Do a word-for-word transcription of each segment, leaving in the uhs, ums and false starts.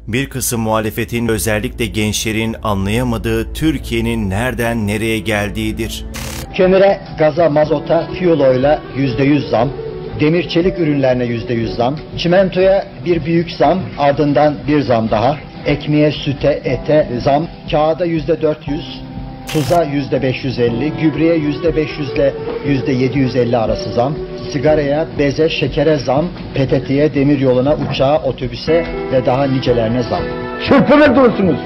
Bir kısım muhalefetin, özellikle gençlerin anlayamadığı Türkiye'nin nereden nereye geldiğidir. Kömüre, gaza, mazota, fiyoloyla yüzde yüz zam, demir çelik ürünlerine yüzde yüz zam, çimentoya bir büyük zam, ardından bir zam daha, ekmeğe, süte, ete zam, kağıda yüzde dört yüz, tuza yüzde beş yüz elli, gübreye yüzde beş yüz ile yüzde yedi yüz elli arası zam, sigaraya, beze, şekere zam, P T T'ye, demir yoluna, uçağa, otobüse ve daha nicelerine zam. Çırpınır durursunuz.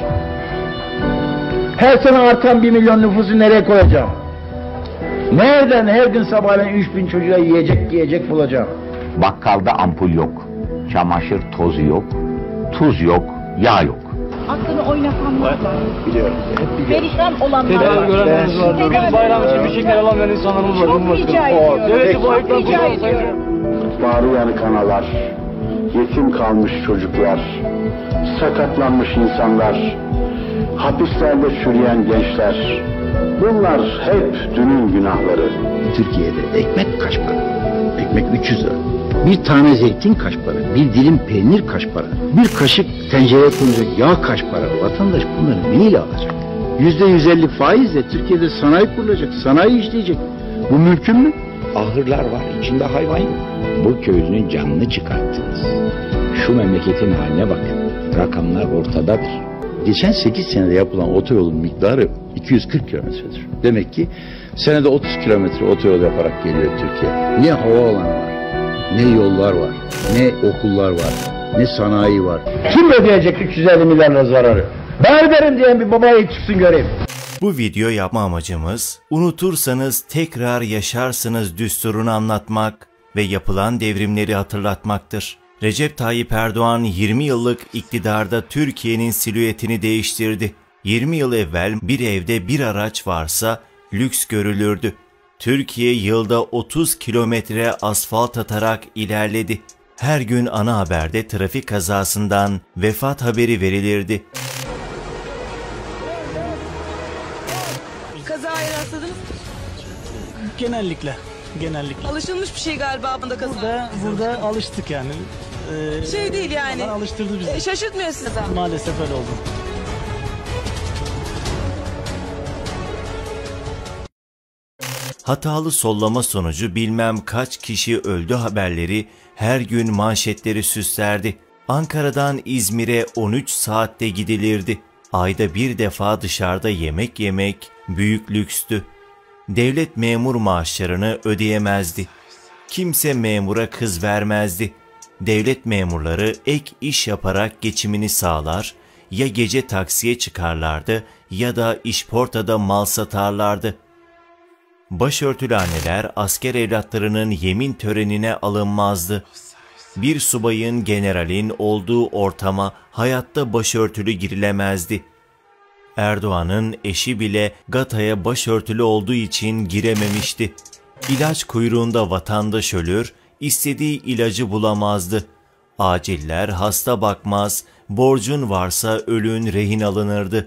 Her sene artan bir milyon nüfusu nereye koyacağım? Nereden her gün sabahleyin üç bin çocuğa yiyecek yiyecek bulacağım? Bakkalda ampul yok, çamaşır tozu yok, tuz yok, yağ yok. Aklını oynatanlar var. Biliyorum. Perişan olanlar Tedavi var. görenlerimiz var. Bir bayram için bir şeker alamayan insanlarımız var. Çok rica ediyorum. Evet, Çok rica ediyorum. Bağrı yanık analar, yetim kalmış çocuklar, sakatlanmış insanlar, hapislerde çürüyen gençler. Bunlar hep dünün günahları. Türkiye'de ekmek kaç para? Ekmek üç yüz lira. Bir tane zeytin kaç para? Bir dilim peynir kaç para? Bir kaşık tencereye konacak yağ kaç para? Vatandaş bunları neyle alacak? Yüzde yüz elli faizle Türkiye'de sanayi kurulacak, sanayi işleyecek. Bu mümkün mü? Ahırlar var, içinde hayvan yok. Bu köylünün canını çıkarttınız. Şu memleketin haline bakın. Rakamlar ortadadır. Geçen sekiz senede yapılan otoyolun miktarı iki yüz kırk kilometredir. Demek ki senede otuz kilometre otoyol yaparak geliyor Türkiye. Ne havaalanı var, ne yollar var, ne okullar var, ne sanayi var. Kim ödeyecek üç yüz elli milyar lira zararı? Ben öderim diyen bir babaya çıksın göreyim. Bu video yapma amacımız, unutursanız tekrar yaşarsınız düsturunu anlatmak ve yapılan devrimleri hatırlatmaktır. Recep Tayyip Erdoğan yirmi yıllık iktidarda Türkiye'nin silüetini değiştirdi. yirmi yıl evvel bir evde bir araç varsa lüks görülürdü. Türkiye yılda otuz kilometre asfalt atarak ilerledi. Her gün ana haberde trafik kazasından vefat haberi verilirdi. Kazaya rastladınız? Genellikle. Genellikle. Alışılmış bir şey galiba bunda kaza. Burada, burada alıştık yani. Ee, Şey değil yani. Alıştırdı bizi. E, şaşırtmıyor sizi. Maalesef öyle oldu. Hatalı sollama sonucu bilmem kaç kişi öldü haberleri her gün manşetleri süslerdi. Ankara'dan İzmir'e on üç saatte gidilirdi. Ayda bir defa dışarıda yemek yemek büyük lükstü. Devlet memur maaşlarını ödeyemezdi. Kimse memura kız vermezdi. Devlet memurları ek iş yaparak geçimini sağlar, ya gece taksiye çıkarlardı ya da işportada mal satarlardı. Başörtülü anneler asker evlatlarının yemin törenine alınmazdı. Bir subayın, generalin olduğu ortama hayatta başörtülü girilemezdi. Erdoğan'ın eşi bile Gata'ya başörtülü olduğu için girememişti. İlaç kuyruğunda vatandaş ölür, istediği ilacı bulamazdı. Aciller hasta bakmaz, borcun varsa ölün rehin alınırdı.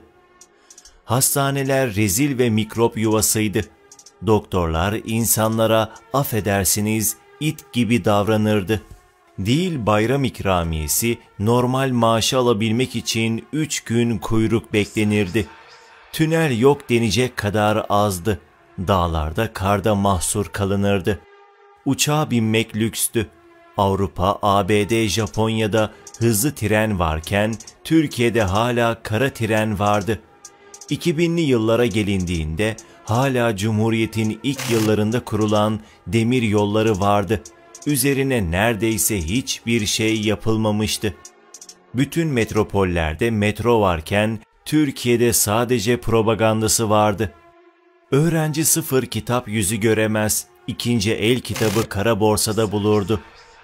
Hastaneler rezil ve mikrop yuvasıydı. Doktorlar insanlara affedersiniz it gibi davranırdı. Değil bayram ikramiyesi, normal maaşı alabilmek için üç gün kuyruk beklenirdi. Tünel yok denecek kadar azdı. Dağlarda karda mahsur kalınırdı. Uçağa binmek lükstü. Avrupa, A B D, Japonya'da hızlı tren varken Türkiye'de hala kara tren vardı. iki binli yıllara gelindiğinde hala Cumhuriyet'in ilk yıllarında kurulan demir yolları vardı. Üzerine neredeyse hiçbir şey yapılmamıştı. Bütün metropollerde metro varken Türkiye'de sadece propagandası vardı. Öğrenci sıfır kitap yüzü göremez, ikinci el kitabı kara borsada bulurdu.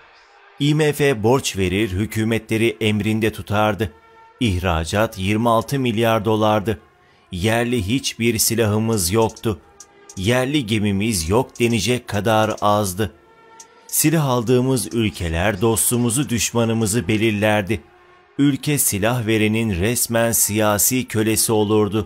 I M F borç verir, hükümetleri emrinde tutardı. İhracat yirmi altı milyar dolardı. Yerli hiçbir silahımız yoktu. Yerli gemimiz yok denecek kadar azdı. Silah aldığımız ülkeler dostumuzu düşmanımızı belirlerdi. Ülke silah verenin resmen siyasi kölesi olurdu.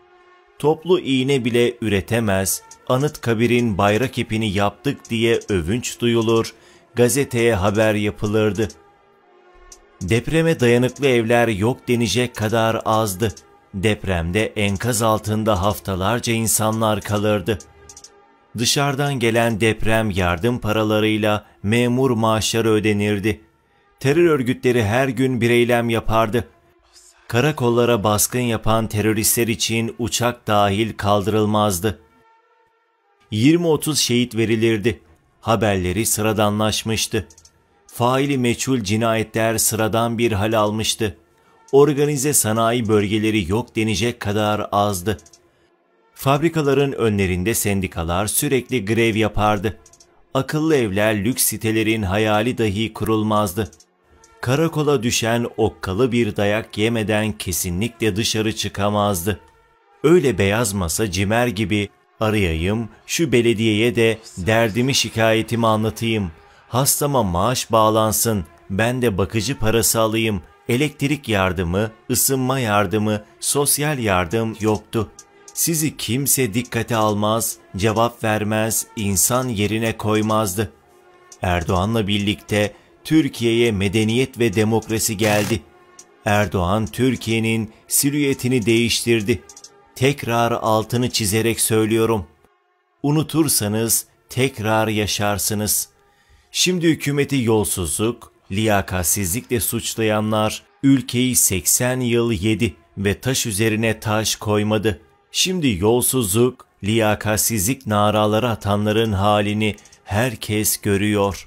Toplu iğne bile üretemez, Anıtkabir'in bayrak ipini yaptık diye övünç duyulur, gazeteye haber yapılırdı. Depreme dayanıklı evler yok denecek kadar azdı. Depremde enkaz altında haftalarca insanlar kalırdı. Dışarıdan gelen deprem yardım paralarıyla memur maaşları ödenirdi. Terör örgütleri her gün bir eylem yapardı. Karakollara baskın yapan teröristler için uçak dahil kaldırılmazdı. yirmi otuz şehit verilirdi. Haberleri sıradanlaşmıştı. Faili meçhul cinayetler sıradan bir hal almıştı. Organize sanayi bölgeleri yok denecek kadar azdı. Fabrikaların önlerinde sendikalar sürekli grev yapardı. Akıllı evler lüks sitelerin hayali dahi kurulmazdı. Karakola düşen okkalı bir dayak yemeden kesinlikle dışarı çıkamazdı. Öyle beyaz masa cimer gibi arayayım, şu belediyeye de derdimi şikayetimi anlatayım. Hastama maaş bağlansın, ben de bakıcı parası alayım. Elektrik yardımı, ısınma yardımı, sosyal yardım yoktu. Sizi kimse dikkate almaz, cevap vermez, insan yerine koymazdı. Erdoğan'la birlikte Türkiye'ye medeniyet ve demokrasi geldi. Erdoğan Türkiye'nin silüetini değiştirdi. Tekrar altını çizerek söylüyorum. Unutursanız tekrar yaşarsınız. Şimdi hükümeti yolsuzluk, liyakatsizlikle suçlayanlar ülkeyi seksen yıl yedi ve taş üzerine taş koymadı. Şimdi yolsuzluk, liyakatsizlik naraları atanların halini herkes görüyor.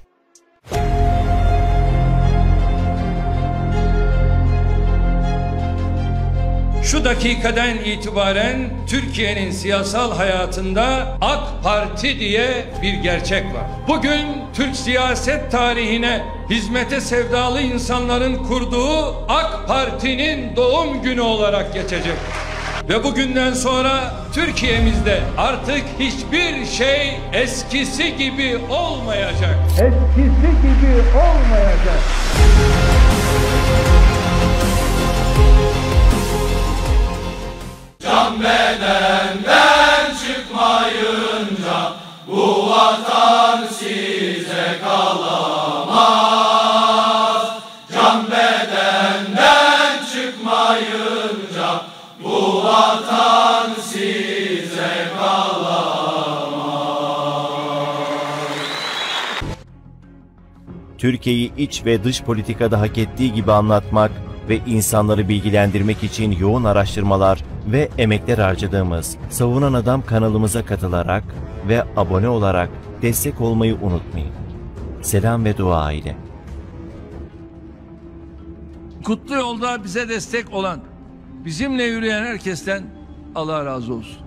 Şu dakikadan itibaren Türkiye'nin siyasal hayatında AK Parti diye bir gerçek var. Bugün Türk siyaset tarihine hizmete sevdalı insanların kurduğu AK Parti'nin doğum günü olarak geçecek. Ve bugünden sonra Türkiye'mizde artık hiçbir şey eskisi gibi olmayacak. Eskisi gibi olmayacak. Can bedenden çıkmayınca bu vatan size kalamaz. Can bedenden çıkmayınca bu vatan size kalamaz. Türkiye'yi iç ve dış politikada hak ettiği gibi anlatmak ve insanları bilgilendirmek için yoğun araştırmalar ve emekler harcadığımız Savunan Adam kanalımıza katılarak ve abone olarak destek olmayı unutmayın. Selam ve dua ile. Kutlu yolda bize destek olan, bizimle yürüyen herkesten Allah razı olsun.